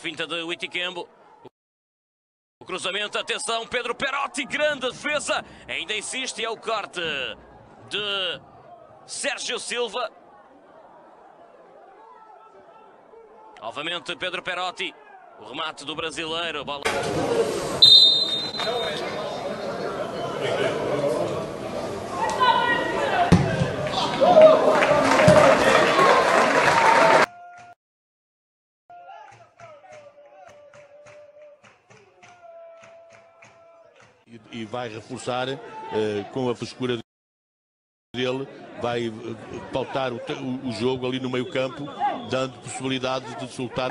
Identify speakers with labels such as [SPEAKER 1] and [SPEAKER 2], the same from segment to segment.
[SPEAKER 1] finta de Wittikembo. O cruzamento, atenção, Pedro Perotti, grande defesa. Ainda insiste e é o corte de Sérgio Silva. Novamente Pedro Perotti. O remate do brasileiro. Bola.
[SPEAKER 2] E vai reforçar com a frescura dele, vai pautar o jogo ali no meio campo, dando possibilidades de resultado.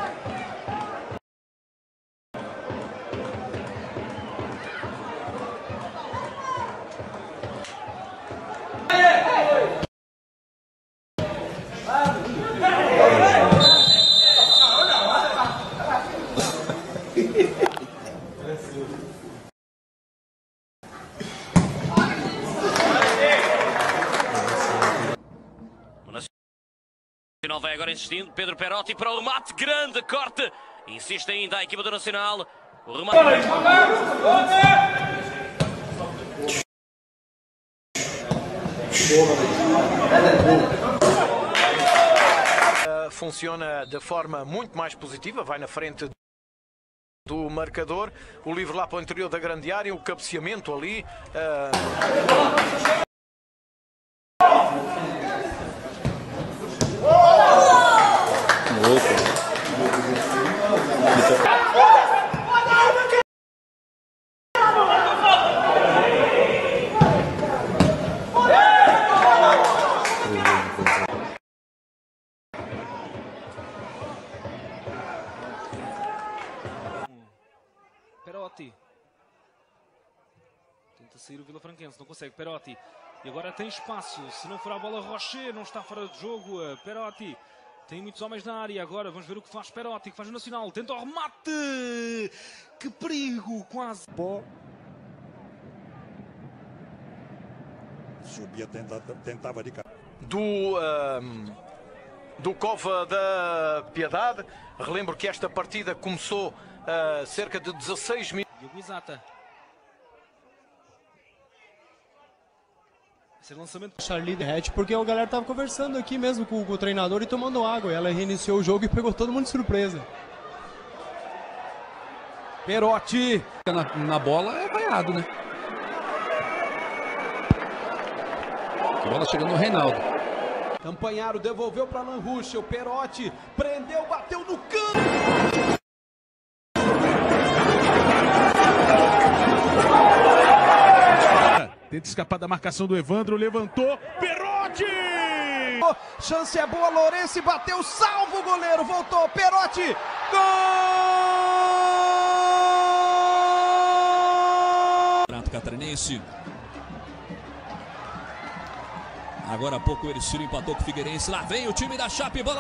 [SPEAKER 1] Nacional vai agora insistindo, Pedro Perotti para o remate, grande corte, insiste ainda a equipa do Nacional, o remate...
[SPEAKER 3] Funciona de forma muito mais positiva, vai na frente do marcador, o livre lá para o interior da grande área, o cabeceamento ali...
[SPEAKER 4] Perotti tenta sair o Vila Franquense, não consegue. Perotti, e agora tem espaço, se não for a bola, Rocher não está fora de jogo. Perotti tem muitos homens na área, agora vamos ver o que faz Perotti, que faz o Nacional, tenta o remate, que perigo, quase.
[SPEAKER 5] Subia, tentava de cara.
[SPEAKER 3] Do Cova da Piedade, relembro que esta partida começou cerca de 16 minutos.
[SPEAKER 4] Diogo Exata. Esse lançamento.
[SPEAKER 6] Charlie de Hatch, porque a galera tava conversando aqui mesmo com o treinador e tomando água. E ela reiniciou o jogo e pegou todo mundo de surpresa.
[SPEAKER 7] Perotti na bola é vaiado, né? A bola chegando no Reinaldo.
[SPEAKER 8] Campanharo devolveu para Alan Ruschel. Perotti prendeu, bateu no canto.
[SPEAKER 9] Tenta escapar da marcação do Evandro, levantou, Perotti!
[SPEAKER 8] Chance é boa, Lourenço bateu, salvo o goleiro, voltou, Perotti, gol!
[SPEAKER 10] Campeonato Catarinense. Agora há pouco o Ercílio empatou com o Figueirense, lá vem o time da Chape, bola...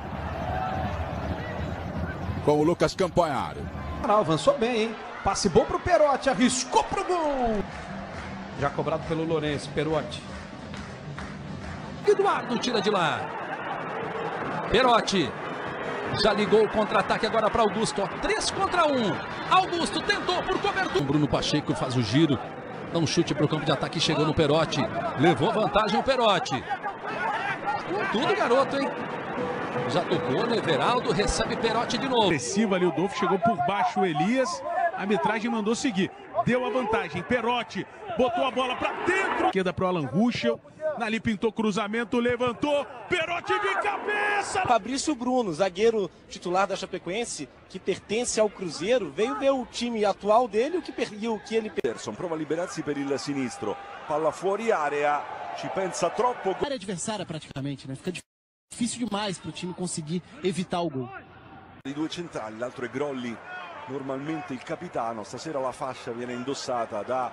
[SPEAKER 5] Com o Lucas Campanharo.
[SPEAKER 8] Avançou bem, hein? Passe bom pro Perotti, arriscou pro gol! Já cobrado pelo Lourenço, Perotti.
[SPEAKER 7] Eduardo tira de lá. Perotti. Já ligou o contra-ataque agora para Augusto. 3 contra 1. Augusto tentou por cobertura. O Bruno Pacheco faz o giro. Dá um chute para o campo de ataque. Chegou no Perotti. Levou vantagem o Perotti. Tudo garoto, hein? Já tocou no Everaldo. Recebe Perotti de novo.
[SPEAKER 9] Agressiva ali o Dolfo. Chegou por baixo o Elias. A arbitragem mandou seguir. Deu a vantagem. Perotti botou a bola para dentro. Esquerda para o Alan Ruschel. Ali pintou cruzamento, levantou. Perotti de cabeça.
[SPEAKER 11] Fabrício Bruno, zagueiro titular da Chapecoense, que pertence ao Cruzeiro, veio ver o time atual dele e o que ele...
[SPEAKER 12] Anderson prova a liberarsi per il sinistro. Palla fuori area. Ci pensa troppo.
[SPEAKER 13] Área adversária praticamente, né? Fica difícil demais para o time conseguir evitar o gol.
[SPEAKER 12] I due centrali, l'altro è Grolli. Normalmente il capitano, stasera la fascia viene indossata da...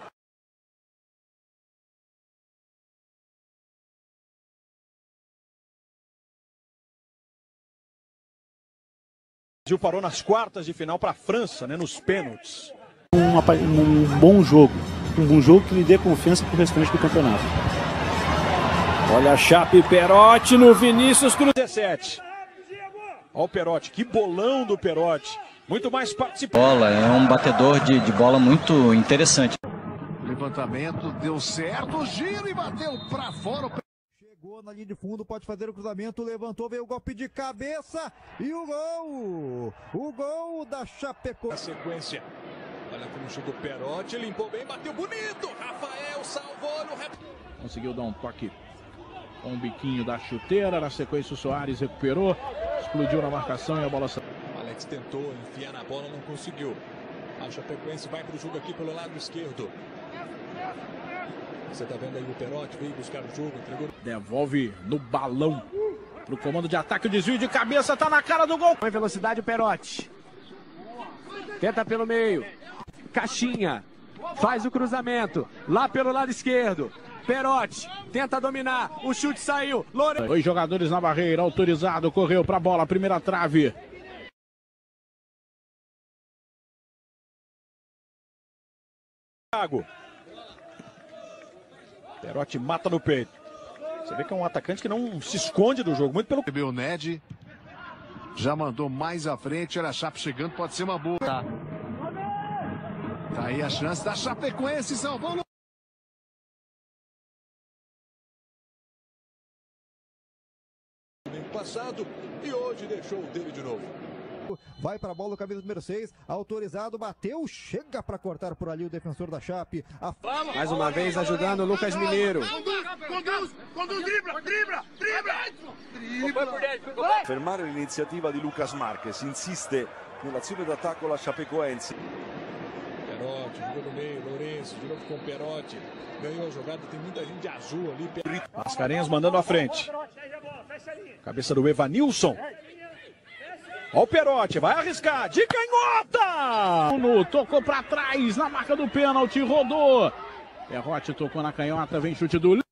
[SPEAKER 14] O Brasil parou nas quartas de final para a França, né, nos pênaltis.
[SPEAKER 15] Um bom jogo que lhe dê confiança para o restante do campeonato.
[SPEAKER 14] Olha a Chape, Perotti no Vinícius Cruz 17. Olha o Perotti, que bolão do Perotti. muito mais participante.
[SPEAKER 16] Bola, é um batedor de bola muito interessante.
[SPEAKER 17] Levantamento, deu certo, giro e bateu pra fora.
[SPEAKER 18] Chegou na linha de fundo, pode fazer o cruzamento, levantou, veio o golpe de cabeça e o gol! O gol da Chapecoense.
[SPEAKER 14] A sequência, olha como chegou o Perotti, limpou bem, bateu bonito, Rafael salvou no...
[SPEAKER 9] Conseguiu dar um toque com o biquinho da chuteira, na sequência o Soares recuperou, explodiu na marcação e a bola saiu.
[SPEAKER 14] Alex tentou enfiar na bola, não conseguiu. A Chapecoense vai para o jogo aqui pelo lado esquerdo. Você tá vendo aí o Perotti, veio buscar o jogo, entregou.
[SPEAKER 9] Devolve no balão pro comando de ataque, o desvio de cabeça, tá na cara do gol.
[SPEAKER 19] Em velocidade o Perotti. Tenta pelo meio. Caixinha. Faz o cruzamento. Lá pelo lado esquerdo. Perotti tenta dominar. O chute saiu. Lourenço.
[SPEAKER 9] 2 jogadores na barreira, autorizado, correu pra bola, primeira trave.
[SPEAKER 14] Perotti mata no peito. Você vê que é um atacante que não se esconde do jogo, muito pelo...
[SPEAKER 17] O Ned já mandou mais à frente, olha a Chape chegando, pode ser uma boa. Tá aí a chance da Chapecoense, salvou.
[SPEAKER 14] No passado e hoje deixou o dele de novo.
[SPEAKER 18] Vai para a bola o camisa número 6, autorizado, bateu, chega para cortar por ali o defensor da Chape.
[SPEAKER 19] Mais uma vez ajudando o Lucas Mineiro.
[SPEAKER 17] Conduz, dribla.
[SPEAKER 12] Fermare l'iniziativa di Lucas Marques, insiste nell'azione d'attacco la Chapecoense.
[SPEAKER 14] Perotti, jogou no meio, Lourenço, de novo com o Perotti. Ganhou a jogada, tem muita gente de azul ali.
[SPEAKER 9] Mascarenhas mandando à frente. Cabeça do Evanilson. Olha o Perotti, vai arriscar, de canhota! Tocou pra trás, na marca do pênalti, rodou. Perotti tocou na canhota, vem chute do...